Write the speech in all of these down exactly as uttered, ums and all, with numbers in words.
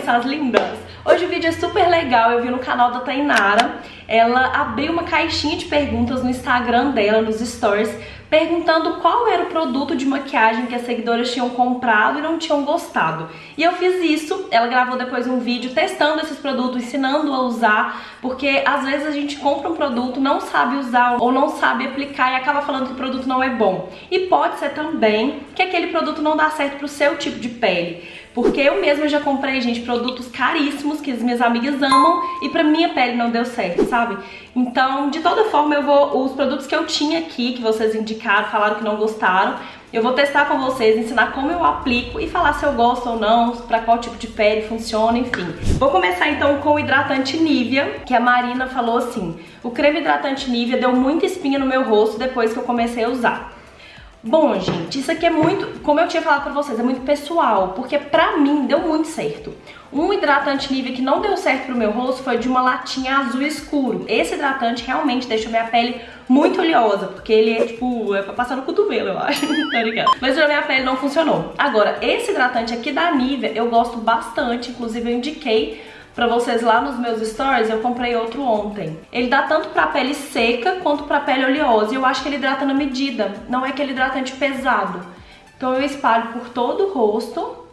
suas lindas! Hoje o vídeo é super legal, eu vi no canal da Tainara. Ela abriu uma caixinha de perguntas no Instagram dela, nos stories, perguntando qual era o produto de maquiagem que as seguidoras tinham comprado e não tinham gostado. E eu fiz isso, ela gravou depois um vídeo testando esses produtos, ensinando a usar, porque às vezes a gente compra um produto, não sabe usar ou não sabe aplicar e acaba falando que o produto não é bom. E pode ser também que aquele produto não dá certo pro seu tipo de pele. Porque eu mesma já comprei, gente, produtos caríssimos que as minhas amigas amam e pra minha pele não deu certo, sabe? Então, de toda forma, eu vou, os produtos que eu tinha aqui, que vocês indicaram, falaram que não gostaram, eu vou testar com vocês, ensinar como eu aplico e falar se eu gosto ou não, pra qual tipo de pele funciona, enfim. Vou começar então com o hidratante Nivea, que a Marina falou assim: o creme hidratante Nivea deu muita espinha no meu rosto depois que eu comecei a usar. Bom, gente, isso aqui é muito, como eu tinha falado pra vocês, é muito pessoal, porque pra mim deu muito certo. Um hidratante Nivea que não deu certo pro meu rosto foi de uma latinha azul escuro. Esse hidratante realmente deixou minha pele muito oleosa, porque ele é tipo, é pra passar no cotovelo, eu acho, tá ligado? Mas pra minha pele não funcionou. Agora, esse hidratante aqui da Nivea eu gosto bastante, inclusive eu indiquei pra vocês lá nos meus stories, eu comprei outro ontem. Ele dá tanto pra pele seca quanto pra pele oleosa, e eu acho que ele hidrata na medida, não é aquele hidratante pesado. Então eu espalho por todo o rosto,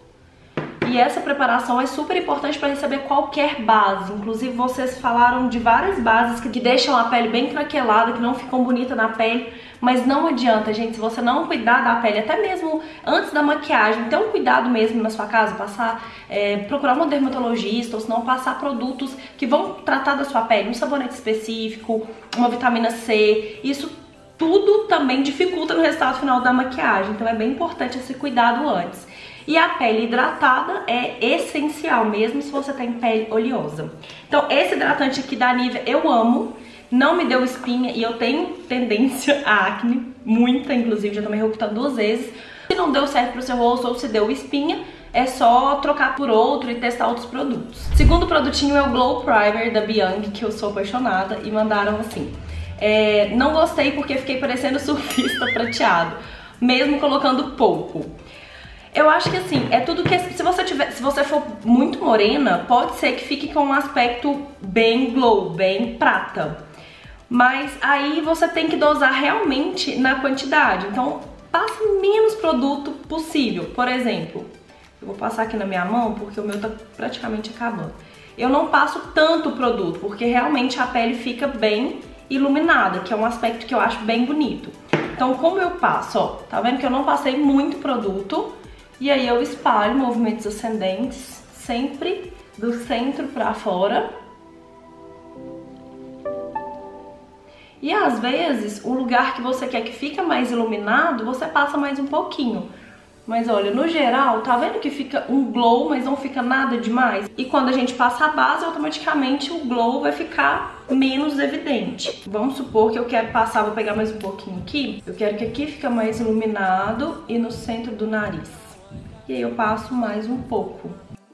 e essa preparação é super importante pra receber qualquer base. Inclusive vocês falaram de várias bases que deixam a pele bem craquelada, que não ficam bonitas na pele, mas não adianta, gente, se você não cuidar da pele, até mesmo antes da maquiagem, ter um cuidado mesmo na sua casa, passar, é, procurar uma dermatologista, ou se não passar produtos que vão tratar da sua pele, um sabonete específico, uma vitamina C, isso tudo também dificulta no resultado final da maquiagem, então é bem importante esse cuidado antes. E a pele hidratada é essencial mesmo se você tem pele oleosa. Então esse hidratante aqui da Nivea eu amo, não me deu espinha e eu tenho tendência a acne, muita, inclusive já tomei Roacutan duas vezes. Se não deu certo pro seu rosto ou se deu espinha, é só trocar por outro e testar outros produtos. Segundo produtinho é o Glow Primer da Bianchi, que eu sou apaixonada, e mandaram assim: é, não gostei porque fiquei parecendo surfista prateado, mesmo colocando pouco. Eu acho que assim, é tudo que, se você tiver, se você for muito morena, pode ser que fique com um aspecto bem glow, bem prata. Mas aí você tem que dosar realmente na quantidade. Então, passe menos produto possível. Por exemplo, eu vou passar aqui na minha mão porque o meu tá praticamente acabando. Eu não passo tanto produto, porque realmente a pele fica bem iluminada, que é um aspecto que eu acho bem bonito. Então, como eu passo, ó, tá vendo que eu não passei muito produto? E aí eu espalho movimentos ascendentes, sempre do centro pra fora. E às vezes, o lugar que você quer que fique mais iluminado, você passa mais um pouquinho. Mas olha, no geral, tá vendo que fica um glow, mas não fica nada demais? E quando a gente passa a base, automaticamente o glow vai ficar menos evidente. Vamos supor que eu quero passar, vou pegar mais um pouquinho aqui. Eu quero que aqui fique mais iluminado e no centro do nariz. E aí eu passo mais um pouco.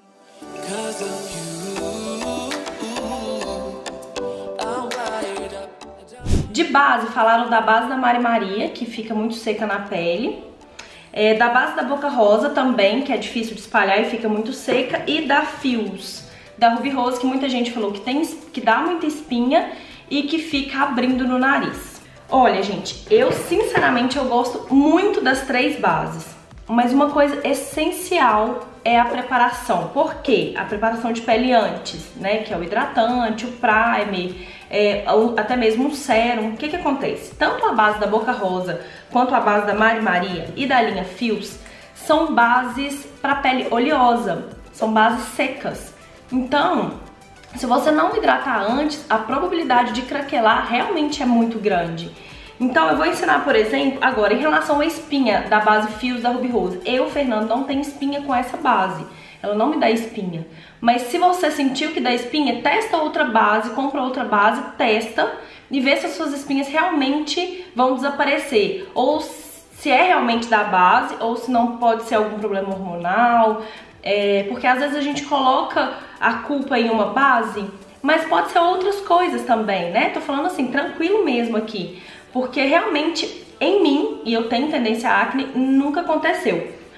De base, falaram da base da Mari Maria, que fica muito seca na pele. É, da base da Boca Rosa também, que é difícil de espalhar e fica muito seca. E da Fios, da Ruby Rose, que muita gente falou que, tem, que dá muita espinha e que fica abrindo no nariz. Olha, gente, eu sinceramente eu gosto muito das três bases. Mas uma coisa essencial é a preparação. Por quê? A preparação de pele antes, né? Que é o hidratante, o primer, é, até mesmo um sérum. O que que acontece? Tanto a base da Boca Rosa quanto a base da Mari Maria e da linha Fios são bases para pele oleosa, são bases secas. Então, se você não hidratar antes, a probabilidade de craquelar realmente é muito grande. Então eu vou ensinar, por exemplo, agora em relação à espinha da base Fios da Ruby Rose. Eu, Fernando, não tenho espinha com essa base. Ela não me dá espinha. Mas se você sentiu que dá espinha, testa outra base, compra outra base, testa e vê se as suas espinhas realmente vão desaparecer. Ou se é realmente da base, ou se não pode ser algum problema hormonal. É, porque às vezes a gente coloca a culpa em uma base, mas pode ser outras coisas também, né? Tô falando assim, tranquilo mesmo aqui. Porque realmente em mim, e eu tenho tendência à acne, nunca aconteceu.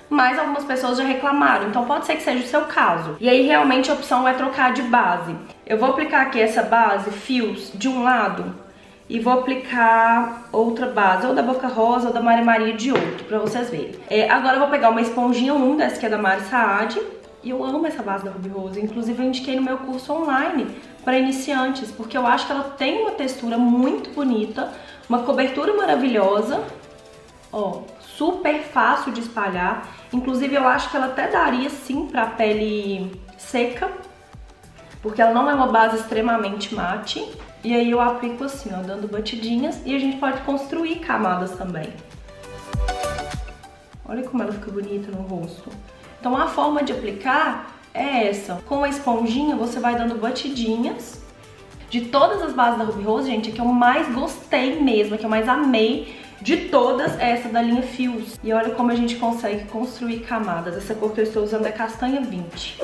mas algumas pessoas já reclamaram, então pode ser que seja o seu caso. E aí realmente a opção é trocar de base. Eu vou aplicar aqui essa base Fios de um lado e vou aplicar outra base, ou da Boca Rosa ou da Mari Maria de outro, pra vocês verem. É, agora eu vou pegar uma esponjinha um, dessa que é da Mari Saad, e eu amo essa base da Ruby Rose, inclusive eu indiquei no meu curso online para iniciantes, porque eu acho que ela tem uma textura muito bonita, uma cobertura maravilhosa, ó, super fácil de espalhar. Inclusive eu acho que ela até daria sim pra pele seca, porque ela não é uma base extremamente mate. E aí eu aplico assim, ó, dando batidinhas, e a gente pode construir camadas também. Olha como ela fica bonita no rosto. Então a forma de aplicar é essa. Com a esponjinha você vai dando batidinhas. De todas as bases da Ruby Rose, gente, a que eu mais gostei mesmo, a que eu mais amei de todas é essa da linha Fios. E olha como a gente consegue construir camadas. Essa cor que eu estou usando é castanha vinte.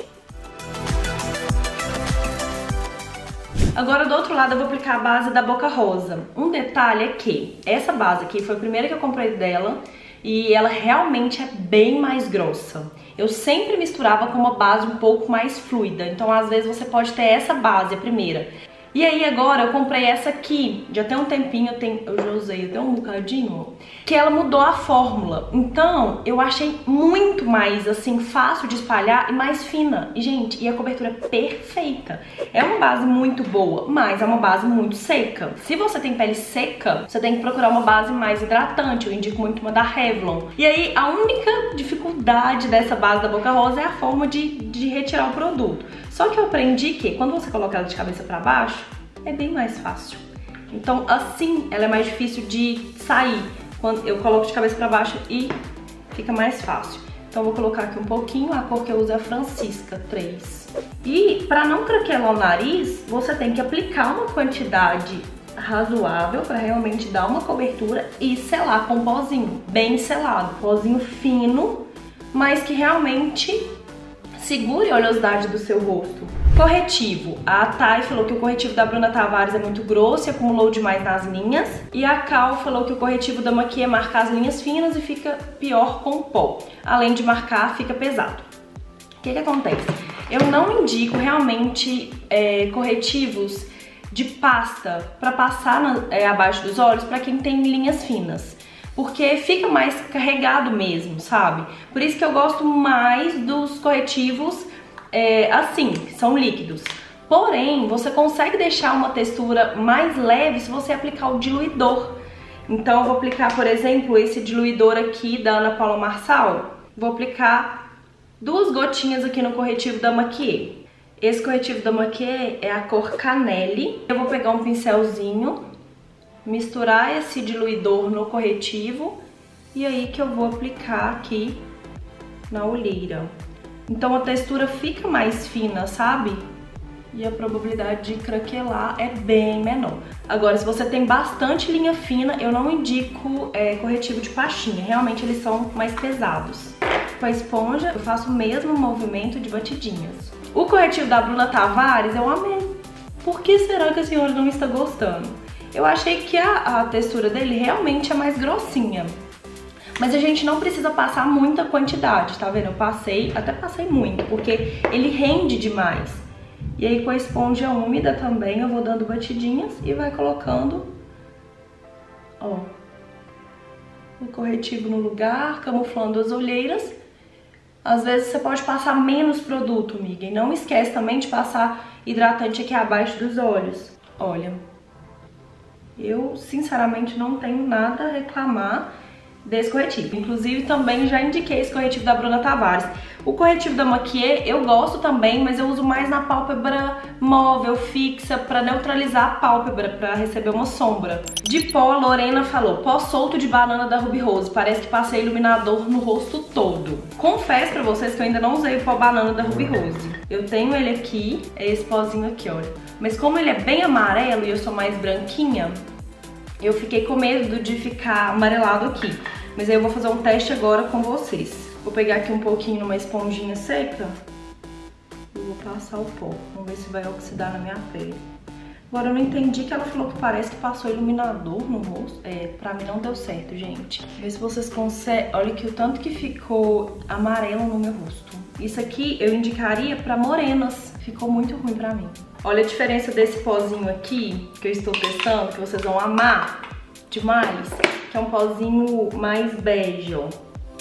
Agora do outro lado eu vou aplicar a base da Boca Rosa. Um detalhe é que essa base aqui foi a primeira que eu comprei dela e ela realmente é bem mais grossa. Eu sempre misturava com uma base um pouco mais fluida, então às vezes você pode ter essa base, a primeira. E aí agora eu comprei essa aqui, já tem um tempinho, eu, tenho, eu já usei até um bocadinho, que ela mudou a fórmula. Então eu achei muito mais assim, fácil de espalhar e mais fina. E gente, e a cobertura é perfeita. É uma base muito boa, mas é uma base muito seca. Se você tem pele seca, você tem que procurar uma base mais hidratante. Eu indico muito uma da Revlon. E aí a única dificuldade dessa base da Boca Rosa é a forma de, de retirar o produto. Só que eu aprendi que quando você coloca ela de cabeça pra baixo, é bem mais fácil. Então assim, ela é mais difícil de sair. Quando eu coloco de cabeça pra baixo e fica mais fácil. Então eu vou colocar aqui um pouquinho, a cor que eu uso é a Francisca três. E pra não craquelar o nariz, você tem que aplicar uma quantidade razoável pra realmente dar uma cobertura e selar com pozinho, bem selado. Pozinho fino, mas que realmente segure a oleosidade do seu rosto. Corretivo. A Thay falou que o corretivo da Bruna Tavares é muito grosso e acumulou demais nas linhas. E a Cal falou que o corretivo da Maqui marca as linhas finas e fica pior com pó. Além de marcar, fica pesado. O que que acontece? Eu não indico realmente é, corretivos de pasta para passar na, é, abaixo dos olhos para quem tem linhas finas. Porque fica mais carregado mesmo, sabe? Por isso que eu gosto mais dos corretivos é, assim, que são líquidos. Porém, você consegue deixar uma textura mais leve se você aplicar o diluidor. Então eu vou aplicar, por exemplo, esse diluidor aqui da Ana Paula Marçal. Vou aplicar duas gotinhas aqui no corretivo da Maqui. Esse corretivo da Maqui é a cor Canelle. Eu vou pegar um pincelzinho, misturar esse diluidor no corretivo e aí que eu vou aplicar aqui na olheira. Então a textura fica mais fina, sabe? E a probabilidade de craquelar é bem menor. Agora, se você tem bastante linha fina, eu não indico é, corretivo de pastinha. Realmente eles são mais pesados. Com a esponja eu faço o mesmo movimento de batidinhas. O corretivo da Bruna Tavares eu amei. Por que será que a senhora não está gostando? Eu achei que a, a textura dele realmente é mais grossinha. Mas a gente não precisa passar muita quantidade, tá vendo? Eu passei, até passei muito, porque ele rende demais. E aí com a esponja úmida também eu vou dando batidinhas e vai colocando, ó, o corretivo no lugar, camuflando as olheiras. Às vezes você pode passar menos produto, amiga. E não esquece também de passar hidratante aqui abaixo dos olhos. Olha, eu sinceramente não tenho nada a reclamar desse corretivo. Inclusive também já indiquei esse corretivo da Bruna Tavares. O corretivo da Maqui eu gosto também, mas eu uso mais na pálpebra móvel, fixa, pra neutralizar a pálpebra, pra receber uma sombra. De pó, a Lorena falou, pó solto de banana da Ruby Rose, parece que passei iluminador no rosto todo. Confesso pra vocês que eu ainda não usei o pó banana da Ruby Rose. Eu tenho ele aqui, é esse pozinho aqui, olha. Mas como ele é bem amarelo e eu sou mais branquinha, eu fiquei com medo de ficar amarelado aqui. Mas aí eu vou fazer um teste agora com vocês. Vou pegar aqui um pouquinho numa esponjinha seca e vou passar o pó. Vamos ver se vai oxidar na minha pele. Agora eu não entendi que ela falou que parece que passou iluminador no rosto. É, pra mim não deu certo, gente. Vê se vocês conseguem. Olha aqui o tanto que ficou amarelo no meu rosto. Isso aqui eu indicaria pra morenas. Ficou muito ruim pra mim. Olha a diferença desse pozinho aqui, que eu estou testando, que vocês vão amar demais. Que é um pozinho mais bege, ó.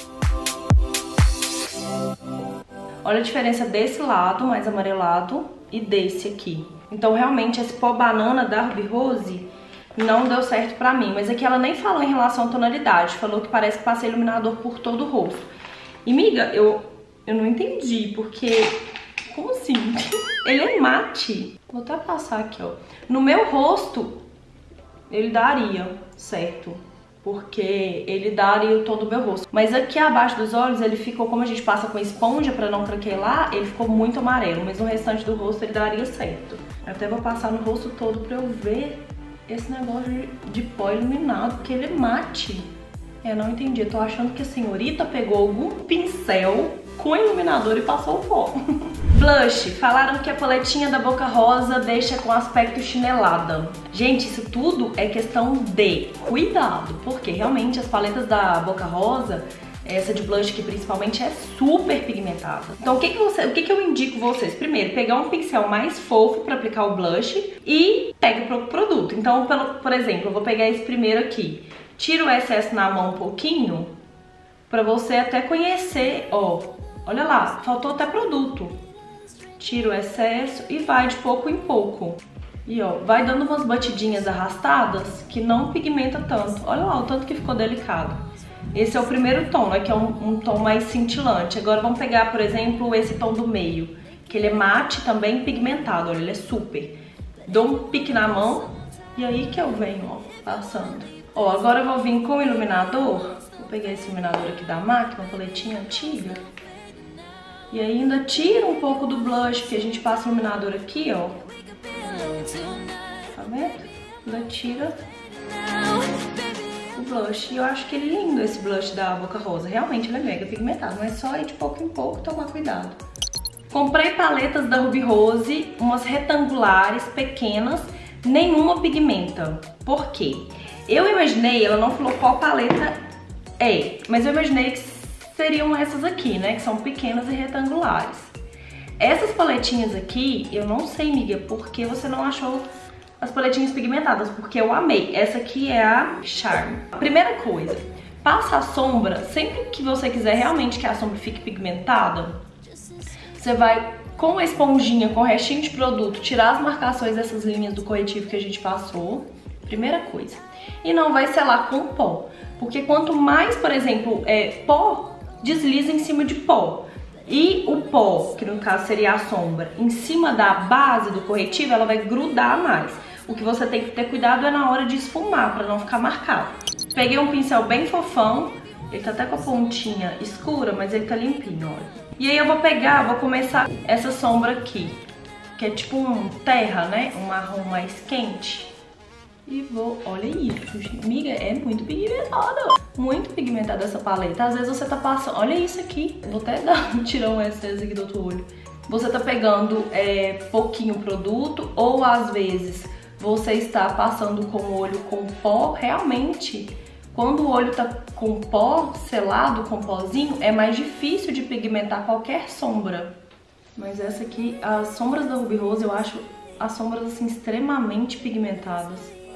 Olha a diferença desse lado, mais amarelado, e desse aqui. Então, realmente, esse pó banana da Ruby Rose não deu certo pra mim. Mas aqui ela nem falou em relação à tonalidade. Falou que parece que passei iluminador por todo o rosto. E, miga, eu, eu não entendi, porque... Como assim? Ele é mate. Vou até passar aqui, ó. No meu rosto, ele daria certo. Porque ele daria o tom do meu rosto. Mas aqui abaixo dos olhos, ele ficou, como a gente passa com esponja pra não craquelar, ele ficou muito amarelo. Mas no restante do rosto ele daria certo. Até vou passar no rosto todo pra eu ver esse negócio de, de pó iluminado, porque ele é mate. É, não entendi. Eu tô achando que a senhorita pegou algum pincel com iluminador e passou o pó. Blush. Falaram que a paletinha da Boca Rosa deixa com aspecto chinelada. Gente, isso tudo é questão de cuidado, porque realmente as paletas da Boca Rosa, essa de blush aqui principalmente, é super pigmentada. Então o que que, você, o que que eu indico vocês? Primeiro, pegar um pincel mais fofo pra aplicar o blush e pega pro produto. Então, pelo, por exemplo, eu vou pegar esse primeiro aqui. Tira o excesso na mão um pouquinho, pra você até conhecer, ó. Olha lá, faltou até produto. Tira o excesso e vai de pouco em pouco. E ó, vai dando umas batidinhas arrastadas que não pigmenta tanto. Olha lá o tanto que ficou delicado. Esse é o primeiro tom, né, que é um, um tom mais cintilante. Agora vamos pegar, por exemplo, esse tom do meio, que ele é mate também pigmentado, olha, ele é super. Dou um pique na mão e aí que eu venho, ó, passando. Ó, agora eu vou vir com o iluminador. Vou pegar esse iluminador aqui da MAC, uma paletinha antiga. E ainda tira um pouco do blush, porque a gente passa o iluminador aqui, ó. Tá vendo? Ainda tira o blush. E eu acho que ele é lindo, esse blush da Boca Rosa. Realmente ele é mega pigmentado, mas só ir de pouco em pouco, tomar cuidado. Comprei paletas da Ruby Rose, umas retangulares, pequenas, nenhuma pigmenta. Por quê? Eu imaginei, ela não falou qual paleta é, mas eu imaginei que seriam essas aqui, né, que são pequenas e retangulares. Essas paletinhas aqui, eu não sei, miga, porque você não achou as paletinhas pigmentadas, porque eu amei. Essa aqui é a Charm. Primeira coisa, passa a sombra, sempre que você quiser realmente que a sombra fique pigmentada, você vai com a esponjinha, com o restinho de produto, tirar as marcações dessas linhas do corretivo que a gente passou, primeira coisa. E não vai selar com pó, porque quanto mais, por exemplo, é, pó, desliza em cima de pó. E o pó, que no caso seria a sombra, em cima da base do corretivo, ela vai grudar mais. O que você tem que ter cuidado é na hora de esfumar, pra não ficar marcado. Peguei um pincel bem fofão, ele tá até com a pontinha escura, mas ele tá limpinho, olha. E aí eu vou pegar, vou começar essa sombra aqui, que é tipo um terra, né? Um marrom mais quente. E vou... Olha isso, amiga, é muito pigmentada. Muito pigmentada essa paleta. Às vezes você tá passando... Olha isso aqui. Vou até dar um tirão excesso aqui do outro olho. Você tá pegando é, pouquinho produto, ou às vezes você está passando com o olho com pó. Realmente, quando o olho tá com pó, selado com pozinho, é mais difícil de pigmentar qualquer sombra. Mas essa aqui, as sombras da Ruby Rose, eu acho as sombras assim extremamente pigmentadas.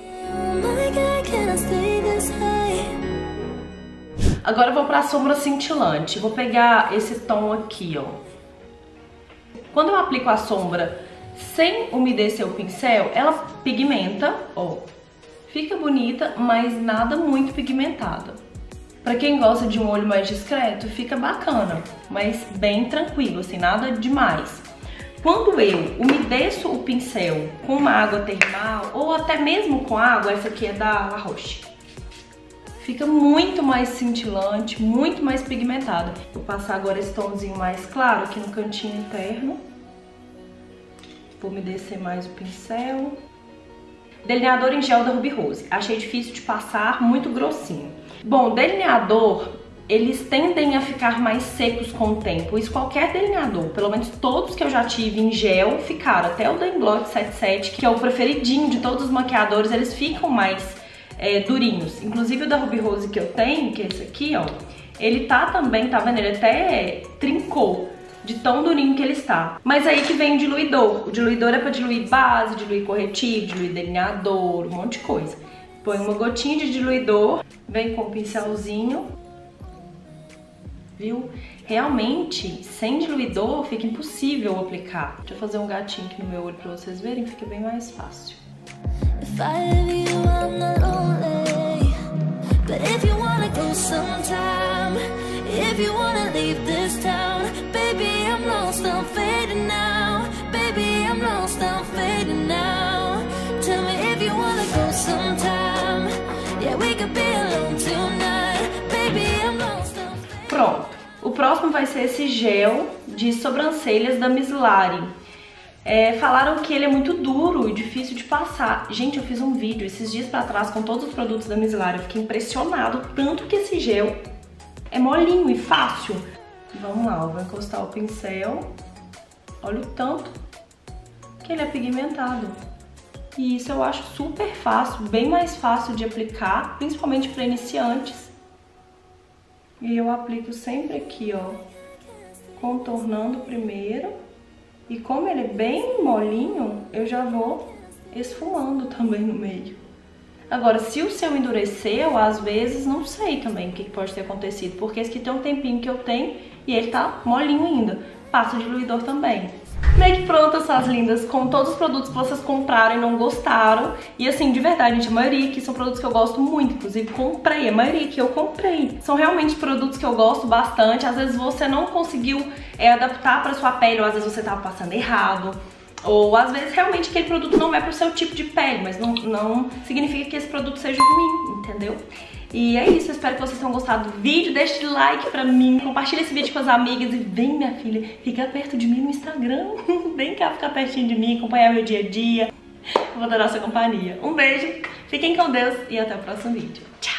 Agora eu vou pra sombra cintilante. Vou pegar esse tom aqui, ó. Quando eu aplico a sombra sem umedecer o pincel, ela pigmenta, ó. Fica bonita, mas nada muito pigmentada. Pra quem gosta de um olho mais discreto, fica bacana, mas bem tranquilo, assim, nada demais. Quando eu umedeço o pincel com uma água termal, ou até mesmo com água, essa aqui é da La Roche, fica muito mais cintilante, muito mais pigmentada. Vou passar agora esse tomzinho mais claro aqui no cantinho interno. Vou umedecer mais o pincel. Delineador em gel da Ruby Rose. Achei difícil de passar, muito grossinho. Bom, delineador eles tendem a ficar mais secos com o tempo. Isso qualquer delineador, pelo menos todos que eu já tive em gel ficaram. Até o da Inglot setenta e sete, que é o preferidinho de todos os maquiadores, eles ficam mais é, durinhos. Inclusive o da Ruby Rose que eu tenho, que é esse aqui, ó, ele tá também, tá vendo? Ele até trincou de tão durinho que ele está. Mas aí que vem o diluidor. O diluidor é pra diluir base, diluir corretivo, diluir delineador, um monte de coisa. Põe uma gotinha de diluidor, vem com um pincelzinho, viu? Realmente, sem diluidor fica impossível aplicar. Deixa eu fazer um gatinho aqui no meu olho pra vocês verem, fica bem mais fácil. If you wanna leave this town, baby, I'm lost, I'm fading now. Baby, I'm lost, I'm fading now. Tell me if you wanna go sometime. Yeah, we could be alone tonight. Baby, I'm lost, I'm fading. Pronto. O próximo vai ser esse gel de sobrancelhas da Miss Lari. É, falaram que ele é muito duro e difícil de passar. Gente, eu fiz um vídeo esses dias pra trás com todos os produtos da Miss Lari. Eu fiquei impressionado tanto que esse gel é molinho e fácil. Vamos lá, eu vou encostar o pincel. Olha o tanto que ele é pigmentado. E isso eu acho super fácil, bem mais fácil de aplicar, principalmente para iniciantes. E eu aplico sempre aqui, ó, contornando primeiro. E como ele é bem molinho, eu já vou esfumando também no meio. Agora, se o seu endureceu, às vezes, não sei também o que pode ter acontecido, porque esse aqui tem um tempinho que eu tenho e ele tá molinho ainda. Passa o diluidor também. Meio que prontas, suas lindas, com todos os produtos que vocês compraram e não gostaram. E assim, de verdade, gente, a maioria aqui são produtos que eu gosto muito, inclusive comprei, a maioria que eu comprei. São realmente produtos que eu gosto bastante. Às vezes você não conseguiu é, adaptar pra sua pele, ou às vezes você tava passando errado. Ou às vezes realmente aquele produto não é pro seu tipo de pele, mas não, não significa que esse produto seja ruim, entendeu? E é isso, eu espero que vocês tenham gostado do vídeo, deixe like pra mim, compartilha esse vídeo com as amigas e vem, minha filha, fica perto de mim no Instagram, vem cá ficar pertinho de mim, acompanhar meu dia a dia, eu vou adorar a sua companhia. Um beijo, fiquem com Deus e até o próximo vídeo. Tchau!